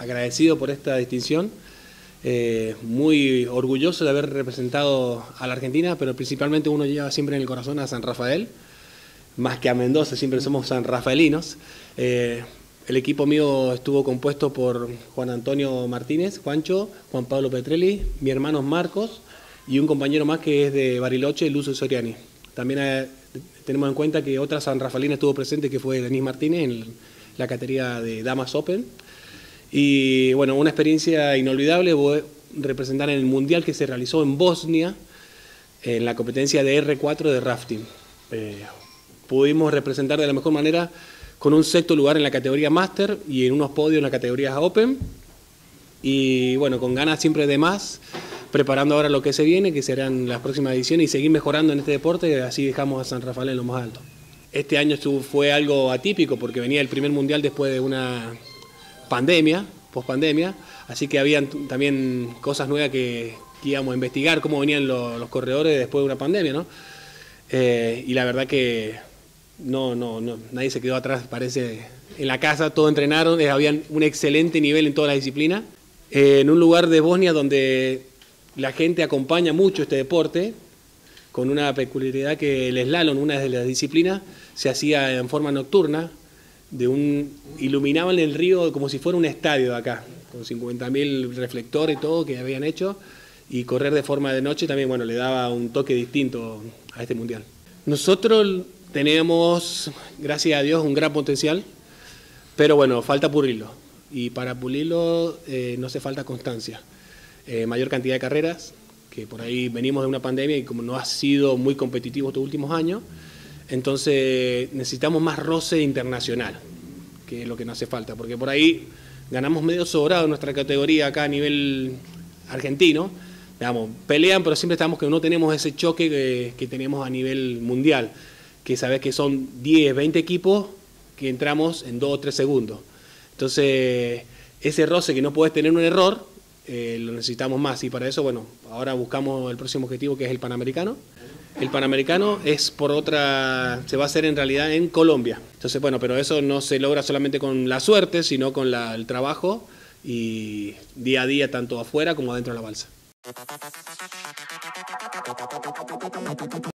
agradecido por esta distinción, muy orgulloso de haber representado a la Argentina, pero principalmente uno lleva siempre en el corazón a San Rafael, más que a Mendoza, siempre somos sanrafaelinos. El equipo mío estuvo compuesto por Juan Antonio Martínez, Juancho, Juan Pablo Petrelli, mi hermano Marcos y un compañero más que es de Bariloche, Lucio Soriani. También tenemos en cuenta que otra sanrafaelina estuvo presente, que fue Denise Martínez en la categoría de Damas Open. Y bueno, una experiencia inolvidable, representar en el mundial que se realizó en Bosnia, en la competencia de R4 de rafting. Pudimos representar de la mejor manera con un sexto lugar en la categoría Master y en unos podios en las categorías Open. Y bueno, con ganas siempre de más, preparando ahora lo que se viene, que serán las próximas ediciones, y seguir mejorando en este deporte, así dejamos a San Rafael en lo más alto. Este año fue algo atípico porque venía el primer mundial después de una pandemia, pospandemia, así que habían también cosas nuevas que íbamos a investigar, cómo venían los corredores después de una pandemia, ¿no? Y la verdad que nadie se quedó atrás, parece, en la casa, todos entrenaron, habían un excelente nivel en todas las disciplinas. En un lugar de Bosnia donde la gente acompaña mucho este deporte, con una peculiaridad que el slalom, una de las disciplinas, se hacía en forma nocturna, iluminaban el río como si fuera un estadio de acá, con 50.000 reflectores y todo que habían hecho, y correr de forma de noche también, bueno, le daba un toque distinto a este mundial. Nosotros tenemos, gracias a Dios, un gran potencial, pero bueno, falta pulirlo, y para pulirlo no hace falta constancia. Mayor cantidad de carreras, que por ahí venimos de una pandemia y como no ha sido muy competitivo estos últimos años, entonces necesitamos más roce internacional, que es lo que nos hace falta, porque por ahí ganamos medio sobrado en nuestra categoría acá a nivel argentino, digamos, pelean, pero siempre estamos que no tenemos ese choque que tenemos a nivel mundial, que sabes que son 10, 20 equipos que entramos en 2 o 3 segundos. Entonces, ese roce que no puedes tener un error, lo necesitamos más, y para eso, bueno, ahora buscamos el próximo objetivo, que es el Panamericano. El Panamericano se va a hacer en realidad en Colombia. Entonces, bueno, pero eso no se logra solamente con la suerte, sino con el trabajo y día a día, tanto afuera como adentro de la balsa.